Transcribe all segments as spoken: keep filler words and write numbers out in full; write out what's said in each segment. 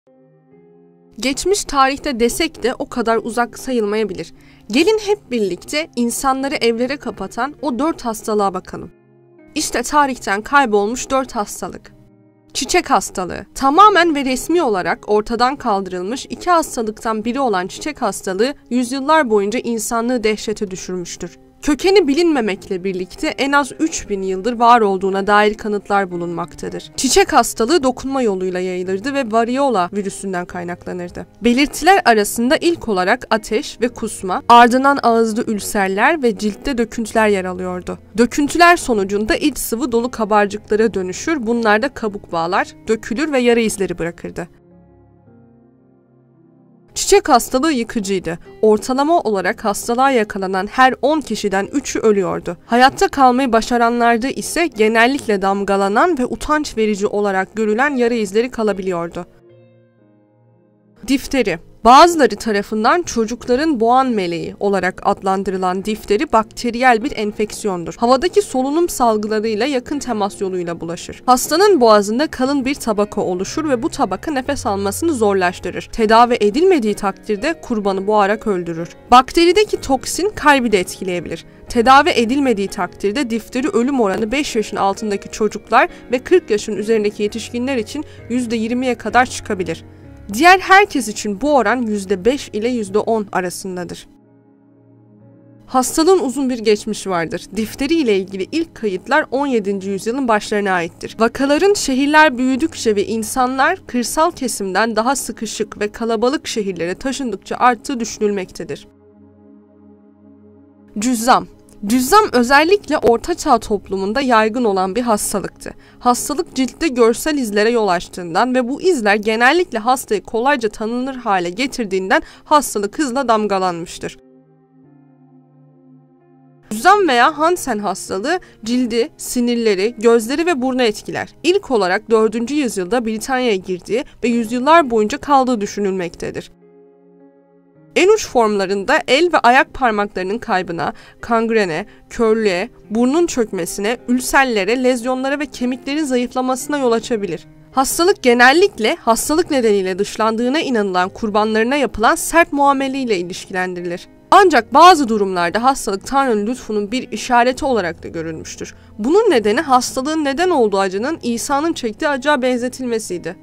Geçmiş tarihte desek de o kadar uzak sayılmayabilir. Gelin hep birlikte insanları evlere kapatan o dört hastalığa bakalım. İşte tarihten kaybolmuş dört hastalık. Çiçek hastalığı. Tamamen ve resmi olarak ortadan kaldırılmış iki hastalıktan biri olan çiçek hastalığı yüzyıllar boyunca insanlığı dehşete düşürmüştür. Kökeni bilinmemekle birlikte en az üç bin yıldır var olduğuna dair kanıtlar bulunmaktadır. Çiçek hastalığı dokunma yoluyla yayılırdı ve variola virüsünden kaynaklanırdı. Belirtiler arasında ilk olarak ateş ve kusma, ardından ağızda ülserler ve ciltte döküntüler yer alıyordu. Döküntüler sonucunda iç sıvı dolu kabarcıklara dönüşür, bunlar da kabuk bağlar, dökülür ve yara izleri bırakırdı. Çiçek hastalığı yıkıcıydı. Ortalama olarak hastalığa yakalanan her on kişiden üçü ölüyordu. Hayatta kalmayı başaranlarda ise genellikle damgalanan ve utanç verici olarak görülen yara izleri kalabiliyordu. Difteri. Bazıları tarafından çocukların boğan meleği olarak adlandırılan difteri bakteriyel bir enfeksiyondur. Havadaki solunum salgılarıyla yakın temas yoluyla bulaşır. Hastanın boğazında kalın bir tabaka oluşur ve bu tabaka nefes almasını zorlaştırır. Tedavi edilmediği takdirde kurbanı boğarak öldürür. Bakterideki toksin kalbi de etkileyebilir. Tedavi edilmediği takdirde difteri ölüm oranı beş yaşın altındaki çocuklar ve kırk yaşın üzerindeki yetişkinler için yüzde yirmiye kadar çıkabilir. Diğer herkes için bu oran yüzde beş ile yüzde on arasındadır. Hastalığın uzun bir geçmişi vardır. Difteri ile ilgili ilk kayıtlar on yedinci yüzyılın başlarına aittir. Vakaların şehirler büyüdükçe ve insanlar kırsal kesimden daha sıkışık ve kalabalık şehirlere taşındıkça arttığı düşünülmektedir. Cüzzam. Cüzzam özellikle Orta Çağ toplumunda yaygın olan bir hastalıktı. Hastalık ciltte görsel izlere yol açtığından ve bu izler genellikle hastayı kolayca tanınır hale getirdiğinden hastalık hızla damgalanmıştır. Cüzzam veya Hansen hastalığı cildi, sinirleri, gözleri ve burnu etkiler. İlk olarak dördüncü yüzyılda Britanya'ya girdiği ve yüzyıllar boyunca kaldığı düşünülmektedir. En uç formlarında el ve ayak parmaklarının kaybına, kangrene, körlüğe, burnun çökmesine, ülserlere, lezyonlara ve kemiklerin zayıflamasına yol açabilir. Hastalık genellikle hastalık nedeniyle dışlandığına inanılan kurbanlarına yapılan sert muameleyle ilişkilendirilir. Ancak bazı durumlarda hastalık Tanrı'nın lütfunun bir işareti olarak da görülmüştür. Bunun nedeni hastalığın neden olduğu acının İsa'nın çektiği acıya benzetilmesiydi.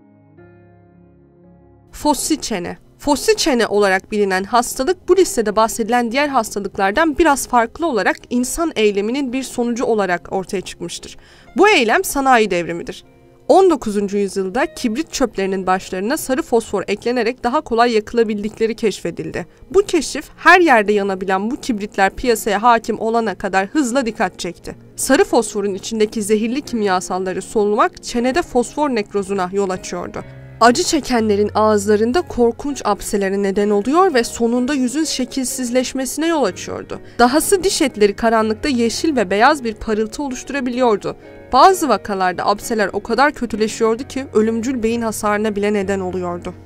Fossi çene. Fossi çene olarak bilinen hastalık bu listede bahsedilen diğer hastalıklardan biraz farklı olarak insan eyleminin bir sonucu olarak ortaya çıkmıştır. Bu eylem sanayi devrimidir. on dokuzuncu yüzyılda kibrit çöplerinin başlarına sarı fosfor eklenerek daha kolay yakılabildikleri keşfedildi. Bu keşif her yerde yanabilen bu kibritler piyasaya hakim olana kadar hızla dikkat çekti. Sarı fosforun içindeki zehirli kimyasalları solumak çenede fosfor nekrozuna yol açıyordu. Acı çekenlerin ağızlarında korkunç apselere neden oluyor ve sonunda yüzün şekilsizleşmesine yol açıyordu. Dahası diş etleri karanlıkta yeşil ve beyaz bir parıltı oluşturabiliyordu. Bazı vakalarda apseler o kadar kötüleşiyordu ki ölümcül beyin hasarına bile neden oluyordu.